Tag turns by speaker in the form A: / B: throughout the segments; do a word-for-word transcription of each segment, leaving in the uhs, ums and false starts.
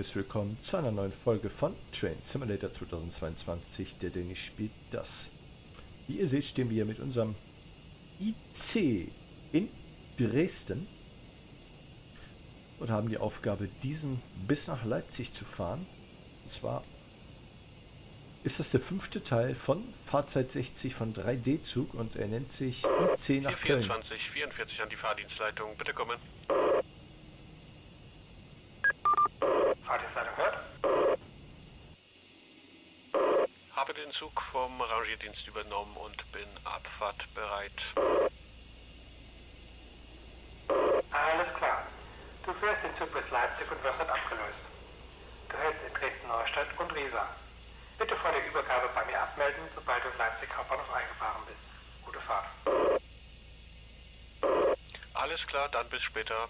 A: herzliches Willkommen zu einer neuen Folge von Train Simulator zweitausendzweiundzwanzig. Der Dennis spielt das. Wie ihr seht, stehen wir hier mit unserem I C in Dresden und haben die Aufgabe, diesen bis nach Leipzig zu fahren. Und zwar ist das der fünfte Teil von Fahrzeit sechzig von drei D-Zug und er nennt sich I C nach Köln.
B: vierundzwanzig, vierundvierzig an die Fahrdienstleitung. Bitte kommen.
C: Fahrdienstleitung hört.
B: Habe den Zug vom Rangierdienst übernommen und bin abfahrtbereit.
C: Alles klar. Du fährst den Zug bis Leipzig und wirst dort abgelöst. Du hältst in Dresden-Neustadt und Riesa. Bitte vor der Übergabe bei mir abmelden, sobald du in Leipzig Hauptbahnhof eingefahren bist. Gute Fahrt.
B: Alles klar, dann bis später.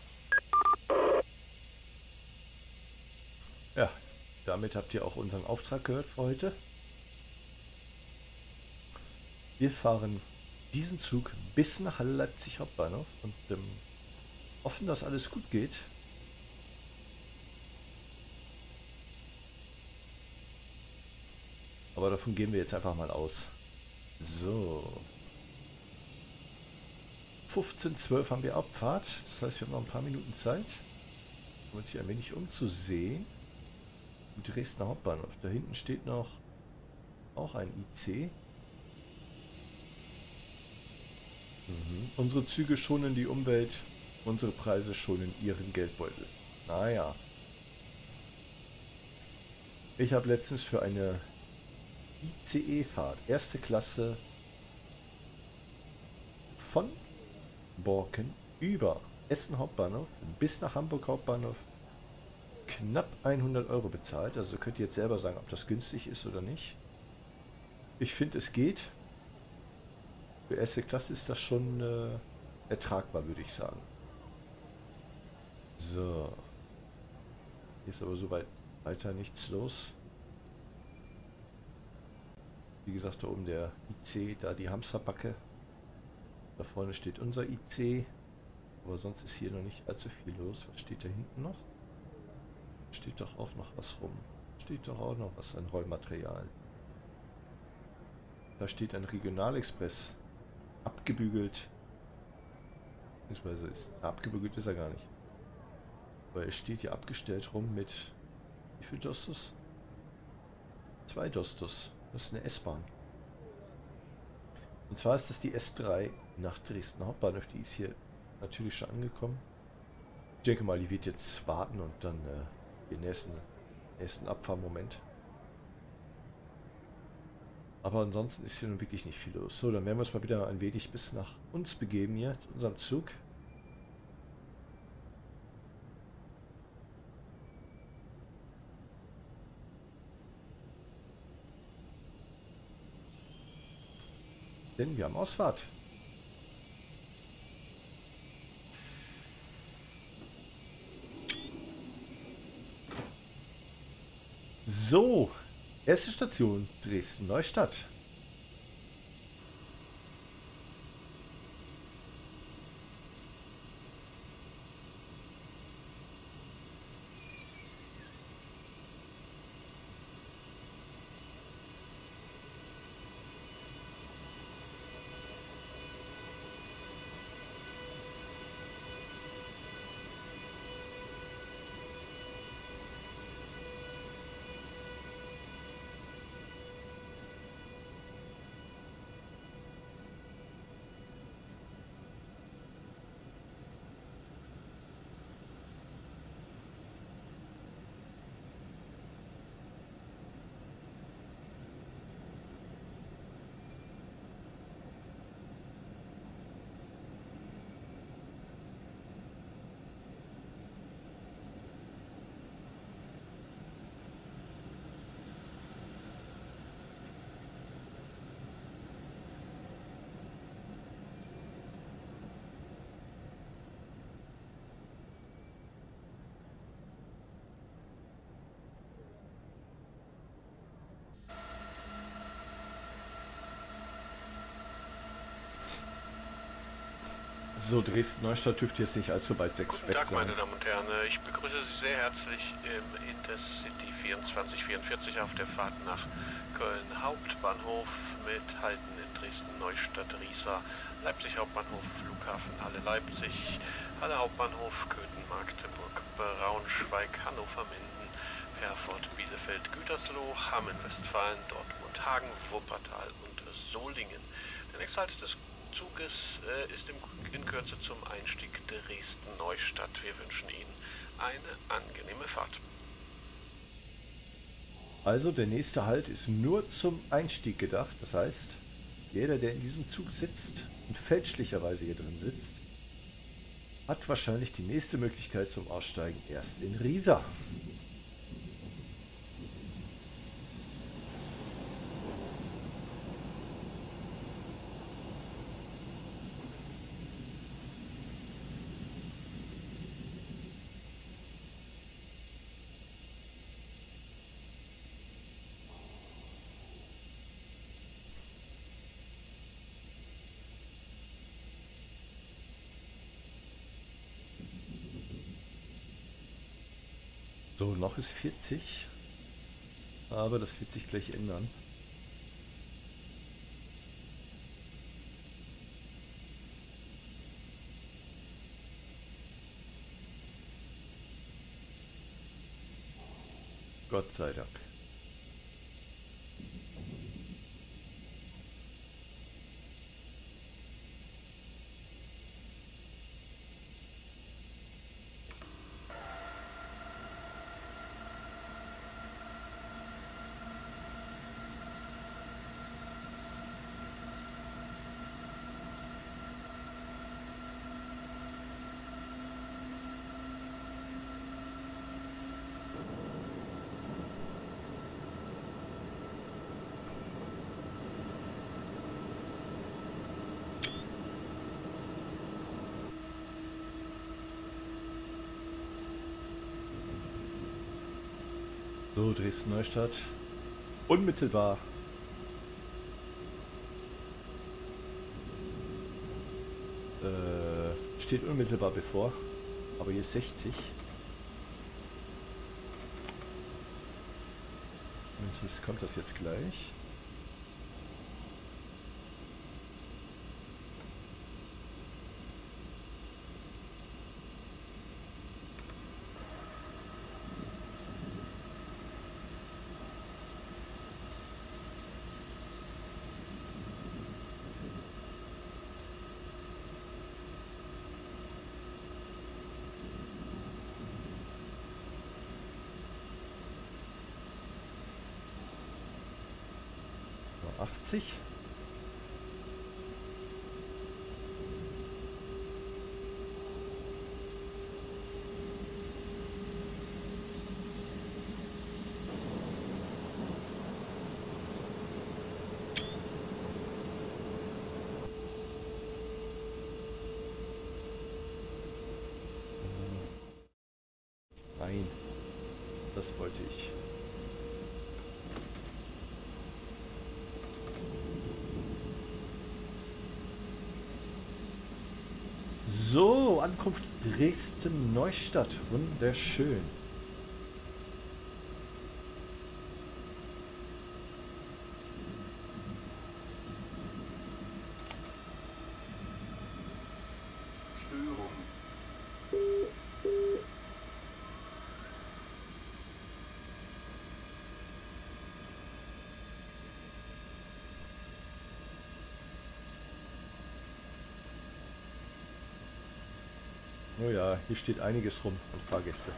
A: Ja, damit habt ihr auch unseren Auftrag gehört für heute. Wir fahren diesen Zug bis nach Halle Leipzig Hauptbahnhof und ähm, hoffen, dass alles gut geht. Aber davon gehen wir jetzt einfach mal aus. So. fünfzehn Uhr zwölf haben wir Abfahrt. Das heißt, wir haben noch ein paar Minuten Zeit, um uns hier ein wenig umzusehen. Dresdner Hauptbahnhof. Da hinten steht noch auch ein I C. Mhm. Unsere Züge schonen die Umwelt, unsere Preise schonen ihren Geldbeutel. Naja. Ich habe letztens für eine I C E-Fahrt, erste Klasse, von Borken über Essen Hauptbahnhof bis nach Hamburg Hauptbahnhof knapp hundert Euro bezahlt. Also könnt ihr jetzt selber sagen, ob das günstig ist oder nicht. Ich finde, es geht. Für erste Klasse ist das schon äh, ertragbar, würde ich sagen. So. Hier ist aber soweit weiter nichts los. Wie gesagt, da oben der I C, da die Hamsterbacke. Da vorne steht unser I C. Aber sonst ist hier noch nicht allzu viel los. Was steht da hinten noch? Steht doch auch noch was rum. Steht doch auch noch was an Rollmaterial. Da steht ein Regionalexpress. Abgebügelt. Beziehungsweise ist abgebügelt ist er gar nicht. Weil es steht hier abgestellt rum mit wie viel Dostos? Zwei Dostos. Das ist eine S-Bahn. Und zwar ist das die S drei nach Dresden Hauptbahnhof. Die ist hier natürlich schon angekommen. Ich denke mal, die wird jetzt warten und dann äh, den nächsten, nächsten Abfahrmoment. Aber ansonsten ist hier nun wirklich nicht viel los. So, dann werden wir uns mal wieder ein wenig bis nach uns begeben hier, zu unserem Zug. Denn wir haben Ausfahrt. So, erste Station Dresden-Neustadt. So, Dresden-Neustadt dürfte jetzt nicht allzu bald sechs
B: Guten
A: weg
B: Tag,
A: sein.
B: meine Damen und Herren. Ich begrüße Sie sehr herzlich im Intercity vierundzwanzig vierundvierzig auf der Fahrt nach Köln Hauptbahnhof mit Halten in Dresden-Neustadt-Riesa, Leipzig Hauptbahnhof, Flughafen Halle Leipzig, Halle Hauptbahnhof, Köthen, Magdeburg, Braunschweig, Hannover, Minden, Herford, Bielefeld, Gütersloh, Hamm in Westfalen, Dortmund, Hagen, Wuppertal und Solingen. Der nächste Halt des Zuges äh, ist im, in Kürze zum Einstieg Dresden-Neustadt. Wir wünschen Ihnen eine angenehme Fahrt.
A: Also der nächste Halt ist nur zum Einstieg gedacht. Das heißt, jeder, der in diesem Zug sitzt und fälschlicherweise hier drin sitzt, hat wahrscheinlich die nächste Möglichkeit zum Aussteigen erst in Riesa. So, noch ist vierzig, aber das wird sich gleich ändern. Gott sei Dank. So, Dresden-Neustadt. Unmittelbar. Äh, steht unmittelbar bevor. Aber hier ist sechzig. Mindestens kommt das jetzt gleich. achtzig. Nein, das wollte ich. So, Ankunft Dresden-Neustadt. Wunderschön.
D: Störung.
A: Oh ja, hier steht einiges rum an Fahrgäste.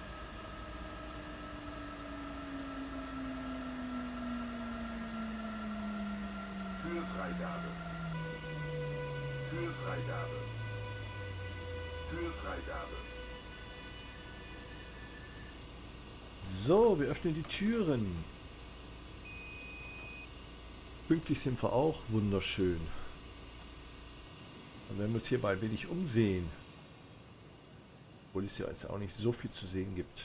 D: Türfreigabe. Türfreigabe. Türfreigabe.
A: So, wir öffnen die Türen. Pünktlich sind wir auch. Wunderschön. Dann werden wir uns hier mal ein wenig umsehen. Obwohl es ja jetzt auch nicht so viel zu sehen gibt.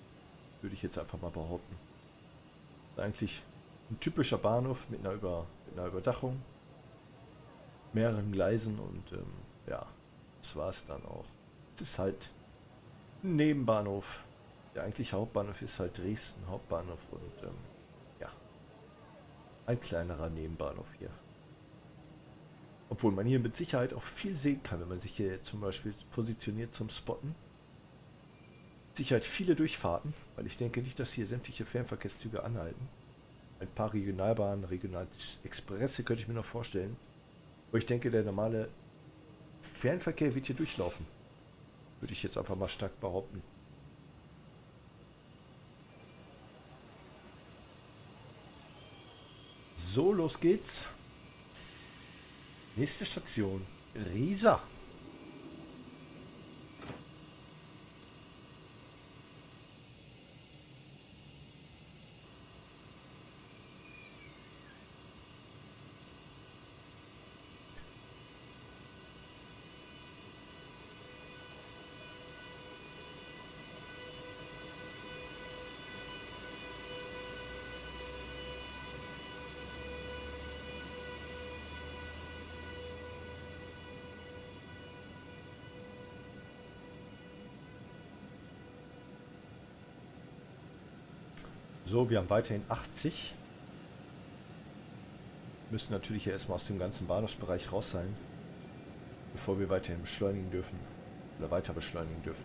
A: Würde ich jetzt einfach mal behaupten. Ist eigentlich ein typischer Bahnhof mit einer, über, mit einer Überdachung, mehreren Gleisen und ähm, ja, das war es dann auch. Es ist halt ein Nebenbahnhof. Der eigentliche Hauptbahnhof ist halt Dresden Hauptbahnhof und ähm, ja, ein kleinerer Nebenbahnhof hier. Obwohl man hier mit Sicherheit auch viel sehen kann, wenn man sich hier zum Beispiel positioniert zum Spotten. Sicherheit viele Durchfahrten, weil ich denke nicht, dass hier sämtliche Fernverkehrszüge anhalten. Ein paar Regionalbahnen, Regionalexpresse könnte ich mir noch vorstellen. Aber ich denke, der normale Fernverkehr wird hier durchlaufen. Würde ich jetzt einfach mal stark behaupten. So, los geht's. Nächste Station, Riesa. So, wir haben weiterhin achtzig. Müssen natürlich ja erstmal aus dem ganzen Bahnhofsbereich raus sein, bevor wir weiterhin beschleunigen dürfen oder weiter beschleunigen dürfen.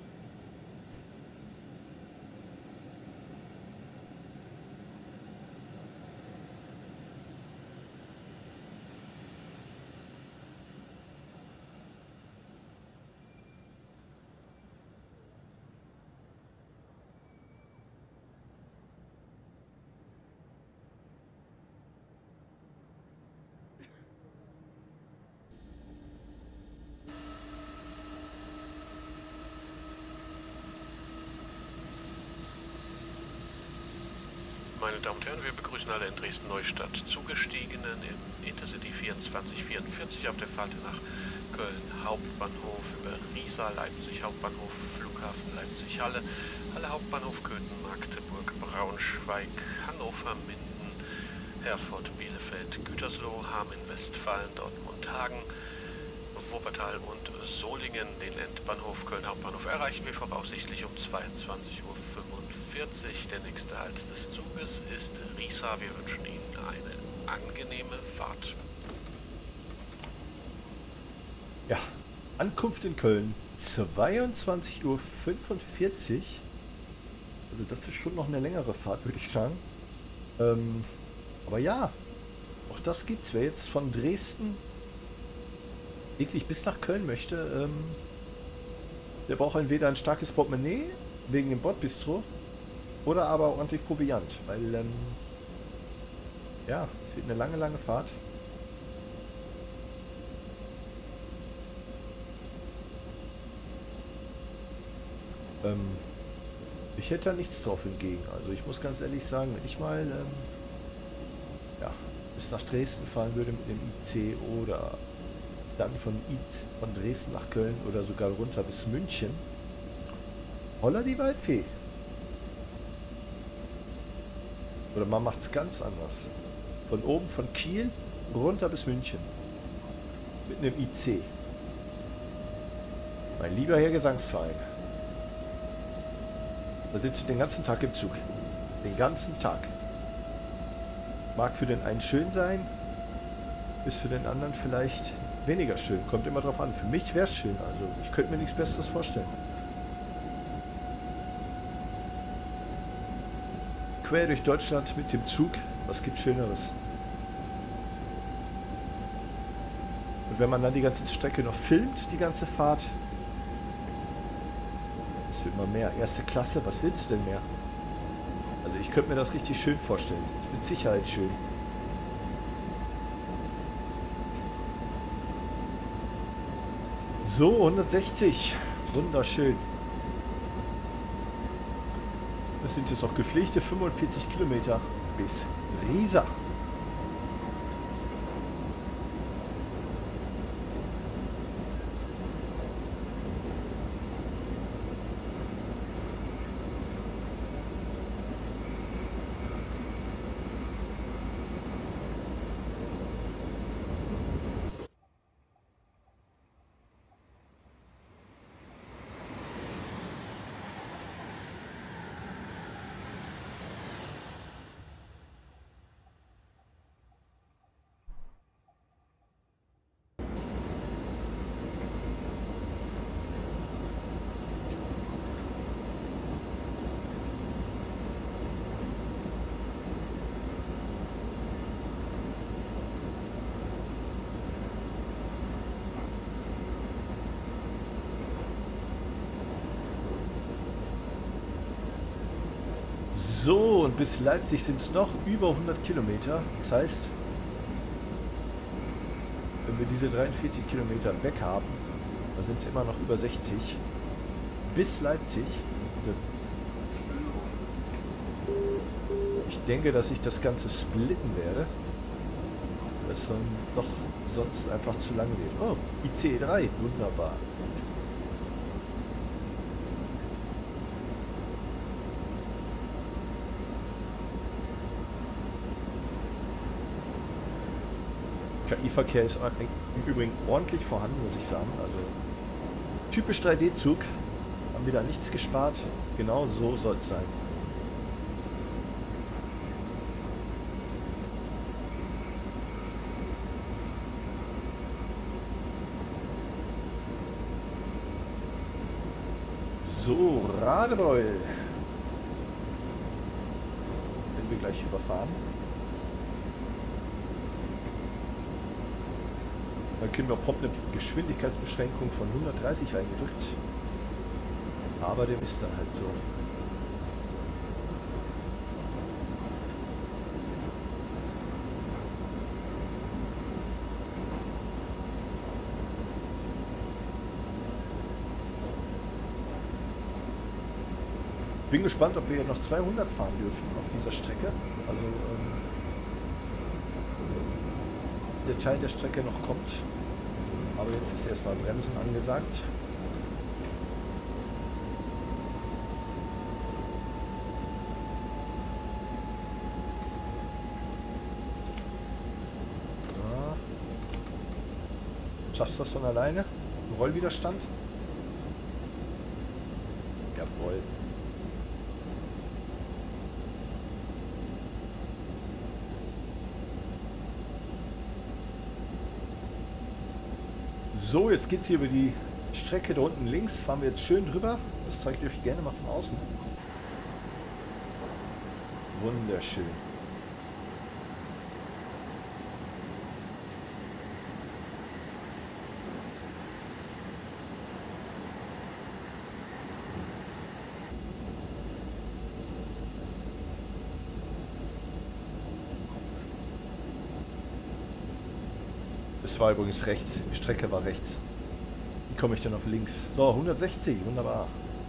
B: Meine Damen und Herren, wir begrüßen alle in Dresden-Neustadt Zugestiegenen im Intercity vierundzwanzig vierundvierzig auf der Fahrt nach Köln Hauptbahnhof über Riesa, Leipzig Hauptbahnhof, Flughafen Leipzig-Halle, Halle Hauptbahnhof Köthen, Magdeburg, Braunschweig, Hannover, Minden, Herford, Bielefeld, Gütersloh, Hameln, Westfalen, Dortmund, Hagen, Wuppertal und Solingen. Den Endbahnhof Köln Hauptbahnhof erreichen wir voraussichtlich um zweiundzwanzig Uhr fünfundvierzig. Der nächste Halt des Zuges ist Riesa. Wir wünschen Ihnen eine angenehme Fahrt.
A: Ja, Ankunft in Köln, zweiundzwanzig Uhr fünfundvierzig. Also das ist schon noch eine längere Fahrt, würde ich sagen. Ähm, aber ja, auch das gibt's. Wer jetzt von Dresden wirklich bis nach Köln möchte, ähm, der braucht entweder ein starkes Portemonnaie wegen dem Bordbistro oder aber ordentlich Proviant, weil ähm, ja, es wird eine lange, lange Fahrt. Ähm, ich hätte da nichts drauf entgegen. Also ich muss ganz ehrlich sagen, wenn ich mal ähm, ja, bis nach Dresden fahren würde mit dem I C oder dann von, I C, von Dresden nach Köln oder sogar runter bis München, holla die Waldfee. Oder man macht es ganz anders. Von oben von Kiel runter bis München. Mit einem I C. Mein lieber Herr Gesangsverein. Da sitzt du den ganzen Tag im Zug. Den ganzen Tag. Mag für den einen schön sein, ist für den anderen vielleicht weniger schön. Kommt immer drauf an. Für mich wäre es schön. Also ich könnte mir nichts Besseres vorstellen. Quer durch Deutschland mit dem Zug. Was gibt Schöneres? Und wenn man dann die ganze Strecke noch filmt, die ganze Fahrt, das wird immer mehr. Erste Klasse, was willst du denn mehr? Also ich könnte mir das richtig schön vorstellen. Das ist mit Sicherheit schön. So, hundertsechzig. Wunderschön. Das sind jetzt auch gepflegte fünfundvierzig Kilometer bis Riesa. So, und bis Leipzig sind es noch über hundert Kilometer. Das heißt, wenn wir diese dreiundvierzig Kilometer weg haben, dann sind es immer noch über sechzig. Bis Leipzig. Ich denke, dass ich das Ganze splitten werde. Das dann doch sonst einfach zu lange wird. Oh, I C E drei, wunderbar. K I-Verkehr ist im Übrigen ordentlich vorhanden, muss ich sagen. Also typisch drei D-Zug, haben wir da nichts gespart. Genau so soll es sein. So, Radebeul. Werden wir gleich überfahren. Dann können wir prompt eine Geschwindigkeitsbeschränkung von hundertdreißig reingedrückt. Aber dem ist dann halt so. Bin gespannt, ob wir hier noch zweihundert fahren dürfen auf dieser Strecke. Also ähm, der Teil der Strecke noch kommt. Aber jetzt ist erstmal Bremsen angesagt. Ja. Schaffst du das von alleine? Ein Rollwiderstand? Jawohl. So, jetzt geht es hier über die Strecke da unten links. Fahren wir jetzt schön drüber. Das zeige ich euch gerne mal von außen. Wunderschön. Es war übrigens rechts, die Strecke war rechts. Wie komme ich denn auf links? So, hundertsechzig, wunderbar.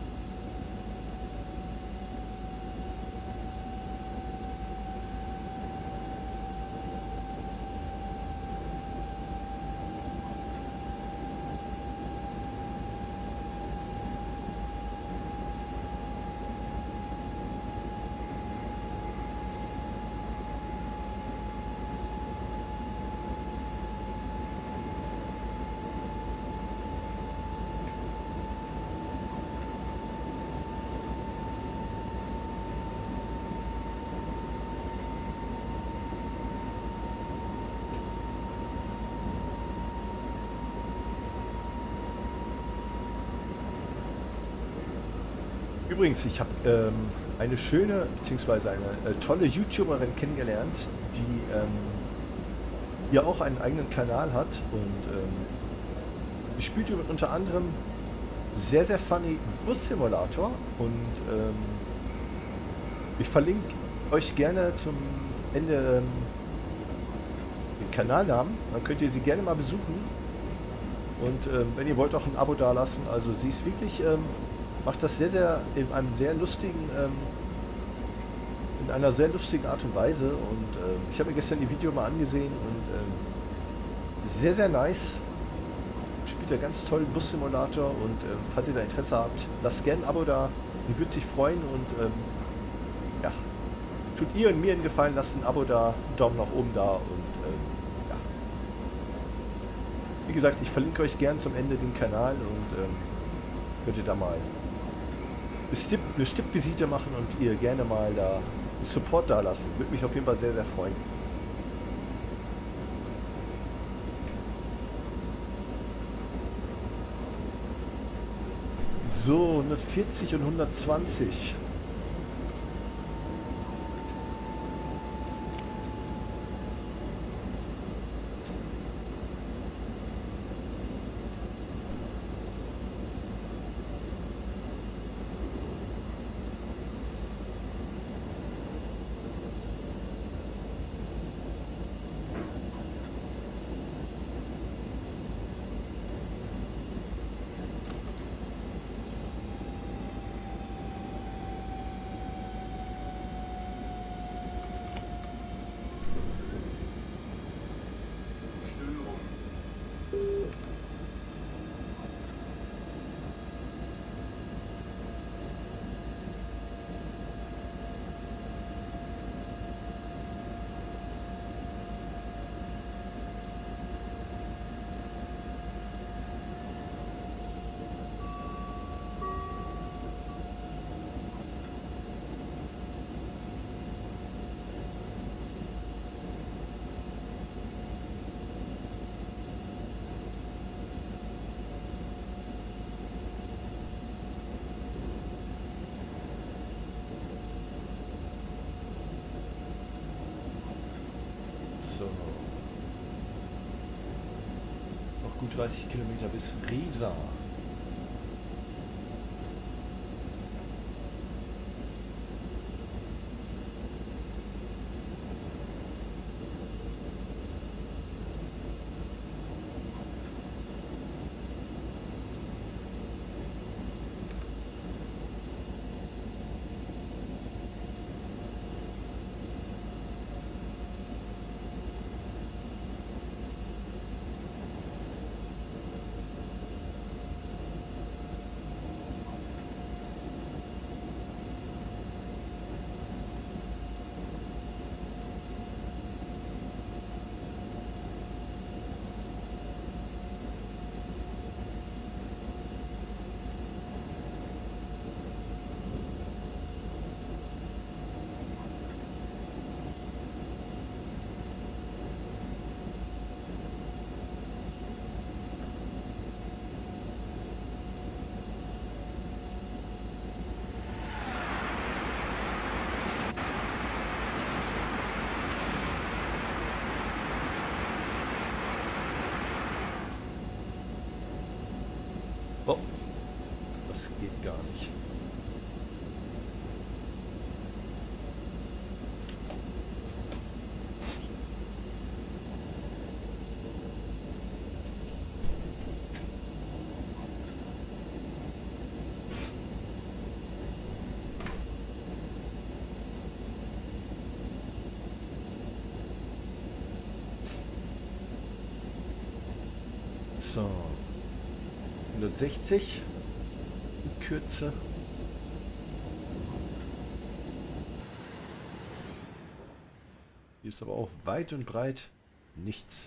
A: Übrigens, ich habe ähm, eine schöne, beziehungsweise eine äh, tolle YouTuberin kennengelernt, die ähm, ja auch einen eigenen Kanal hat und ähm, die spielt unter anderem sehr, sehr funny Bus Simulator und ähm, ich verlinke euch gerne zum Ende ähm, den Kanalnamen, dann könnt ihr sie gerne mal besuchen und ähm, wenn ihr wollt auch ein Abo dalassen, also sie ist wirklich... Ähm, macht das sehr, sehr in einem sehr lustigen, ähm, in einer sehr lustigen Art und Weise und ähm, ich habe mir gestern die Video mal angesehen und ähm, sehr, sehr nice. Spielt ja ganz tollen Bus-Simulator und ähm, falls ihr da Interesse habt, lasst gerne ein Abo da, die würde sich freuen und ähm, ja, tut ihr und mir einen Gefallen, lasst ein Abo da, einen Daumen nach oben da und ähm, ja. Wie gesagt, ich verlinke euch gern zum Ende den Kanal und ähm, könnt ihr da mal eine Stippvisite machen und ihr gerne mal da Support da lassen. Würde mich auf jeden Fall sehr, sehr freuen. So, hundertvierzig und hundertzwanzig. fünfunddreißig Kilometer bis Riesa. Oh, das geht gar nicht. So. hundertsechzig in Kürze. Hier ist aber auch weit und breit nichts.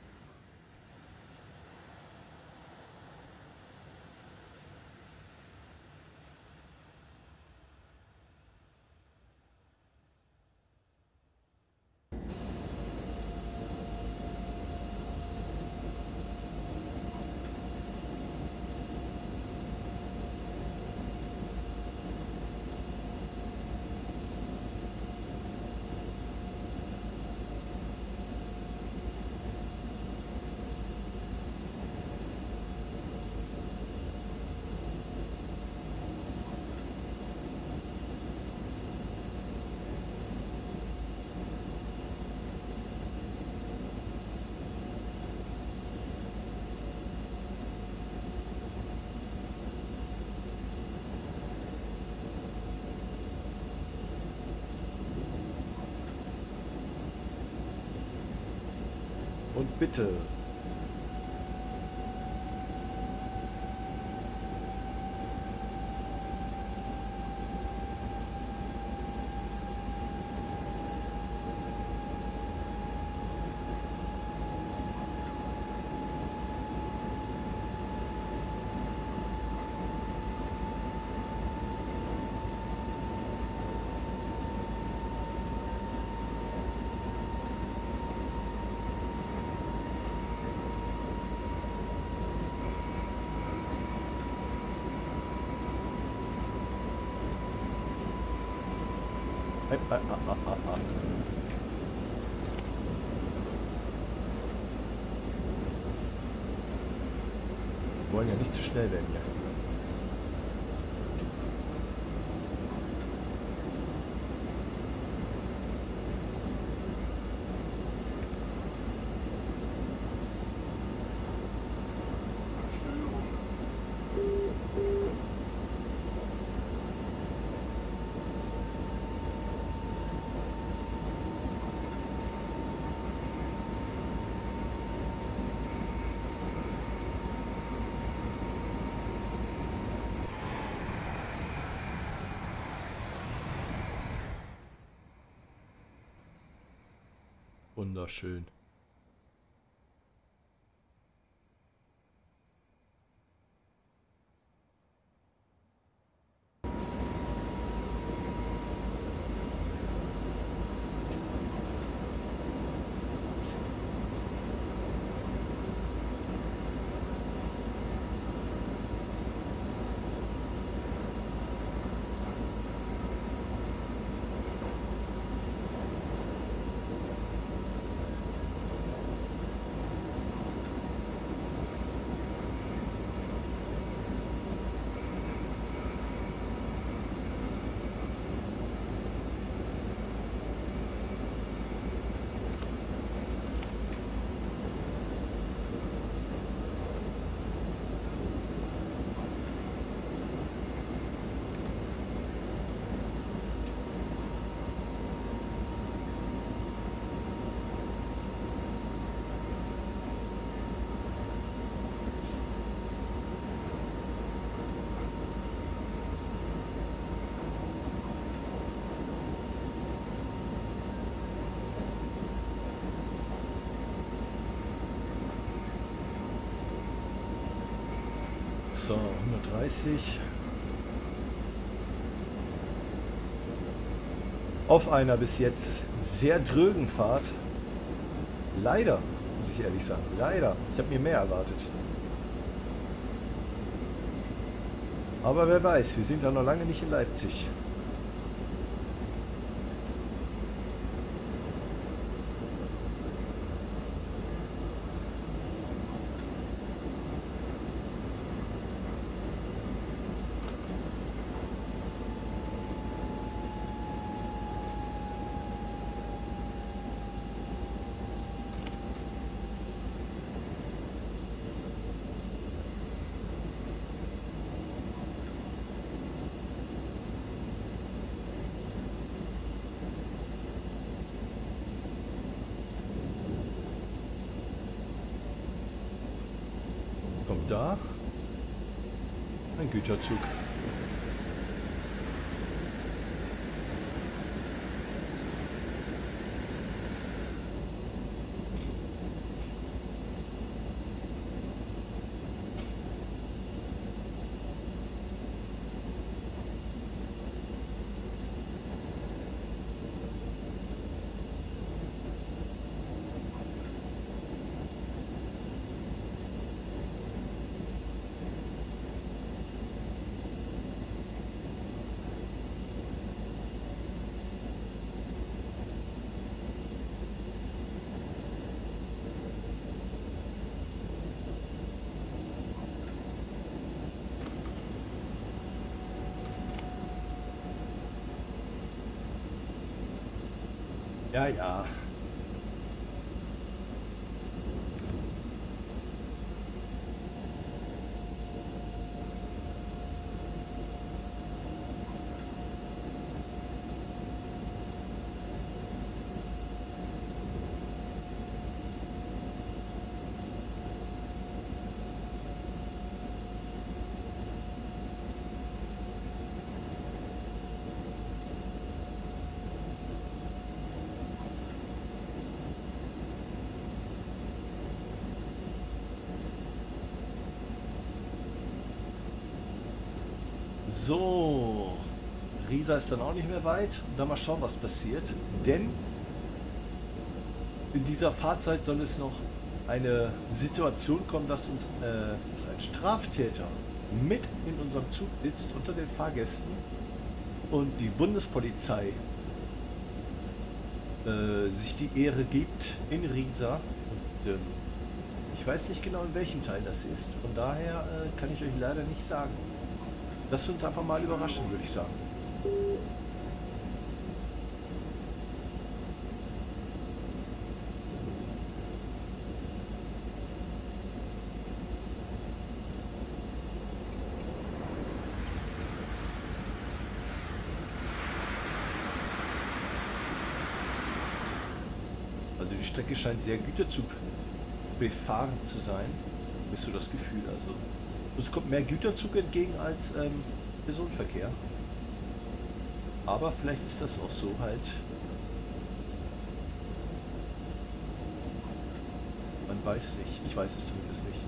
A: Und bitte. Ah, ah, ah, ah, ah. Wir wollen ja nicht zu schnell werden hier. Wunderschön. So, hundertdreißig. Auf einer bis jetzt sehr drögen Fahrt. Leider, muss ich ehrlich sagen, leider. Ich habe mir mehr erwartet. Aber wer weiß, wir sind ja noch lange nicht in Leipzig. Kommt da ein Güterzug. Ja, ja. So, Riesa ist dann auch nicht mehr weit. Und dann mal schauen, was passiert. Denn in dieser Fahrzeit soll es noch eine Situation kommen, dass uns äh, dass ein Straftäter mit in unserem Zug sitzt unter den Fahrgästen und die Bundespolizei äh, sich die Ehre gibt in Riesa. Und, ähm, ich weiß nicht genau, in welchem Teil das ist. Von daher äh, kann ich euch leider nicht sagen. Lasst uns einfach mal überraschen, würde ich sagen. Also die Strecke scheint sehr Güterzug befahren zu sein. Bist du das Gefühl? Also uns kommt mehr Güterzug entgegen als ähm, Personenverkehr. Aber vielleicht ist das auch so halt. Man weiß nicht. Ich weiß es zumindest nicht.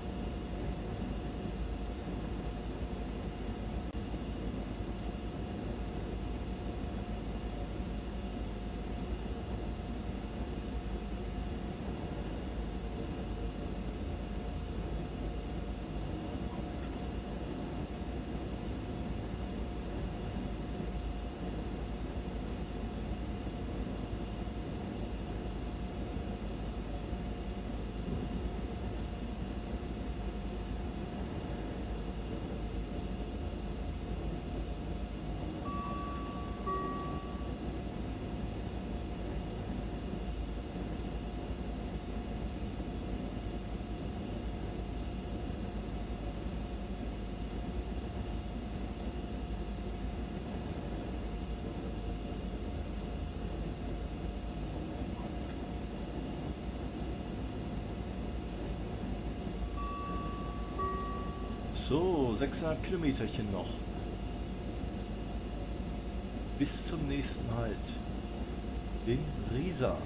A: So, sechseinhalb Kilometerchen noch. Bis zum nächsten Halt. In Riesa.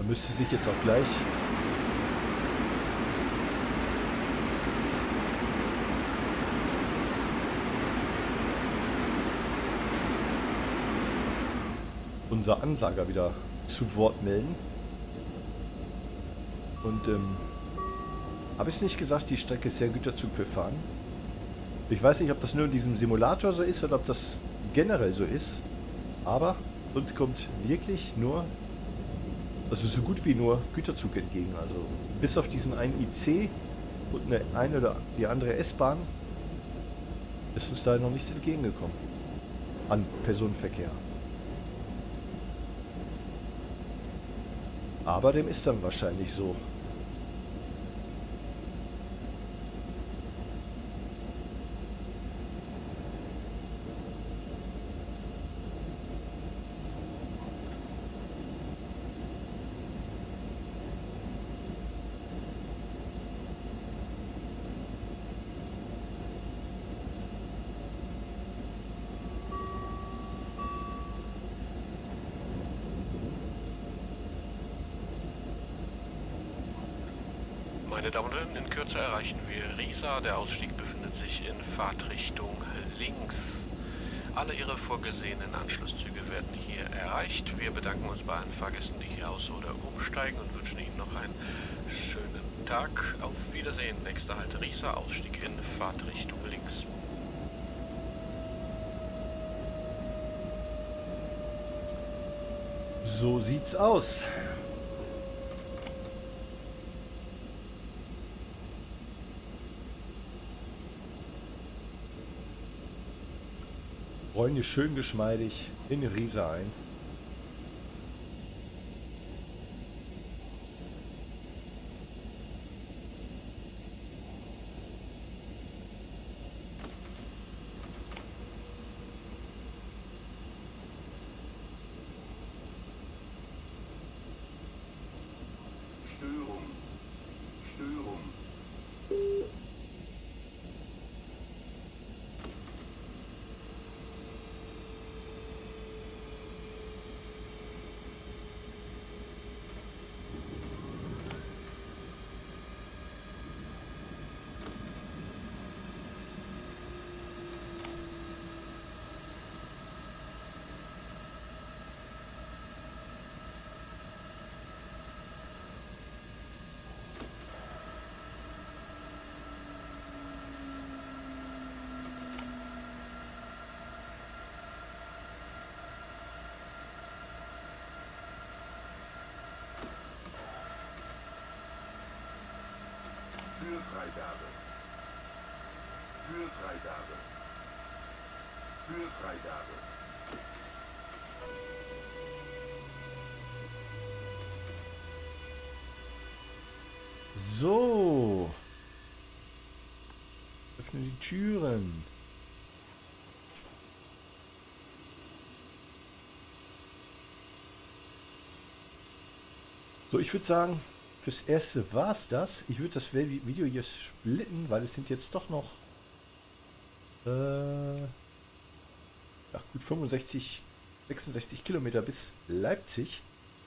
A: müsste sich jetzt auch gleich unser Ansager wieder zu Wort melden. Und ähm, habe ich nicht gesagt, die Strecke ist sehr güterzugbefahren? Ich weiß nicht, ob das nur in diesem Simulator so ist oder ob das generell so ist, aber uns kommt wirklich nur, also so gut wie nur Güterzug entgegen. Also bis auf diesen einen I C und eine, eine oder die andere S-Bahn ist uns da noch nichts entgegengekommen an Personenverkehr. Aber dem ist dann wahrscheinlich so.
B: Meine Damen und Herren, in Kürze erreichen wir Riesa. Der Ausstieg befindet sich in Fahrtrichtung links. Alle Ihre vorgesehenen Anschlusszüge werden hier erreicht. Wir bedanken uns bei allen Fahrgästen, die hier aus- oder umsteigen und wünschen Ihnen noch einen schönen Tag. Auf Wiedersehen. Nächster Halt Riesa, Ausstieg in Fahrtrichtung links.
A: So sieht's aus. Rollen hier schön geschmeidig in Riesa ein.
D: Störung. Störung. Türfreigabe. Türfreigabe. Türfreigabe.
A: So. Öffne die Türen. So, ich würde sagen, fürs Erste war es das. Ich würde das Video hier splitten, weil es sind jetzt doch noch äh, ach gut fünfundsechzig, sechsundsechzig Kilometer bis Leipzig.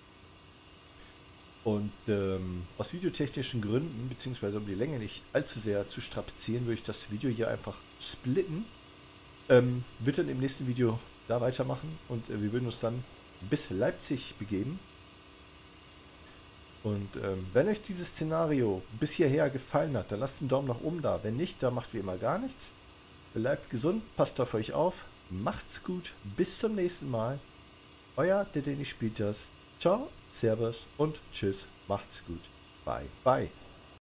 A: Und ähm, aus videotechnischen Gründen, beziehungsweise um die Länge nicht allzu sehr zu strapazieren, würde ich das Video hier einfach splitten. Ähm, wird dann im nächsten Video da weitermachen und äh, wir würden uns dann bis Leipzig begeben. Und ähm, wenn euch dieses Szenario bis hierher gefallen hat, dann lasst einen Daumen nach oben da. Wenn nicht, dann macht wie immer gar nichts. Bleibt gesund, passt auf euch auf, macht's gut, bis zum nächsten Mal. Euer der Dennis spielt das. Ciao, Servus und Tschüss, macht's gut. Bye, bye.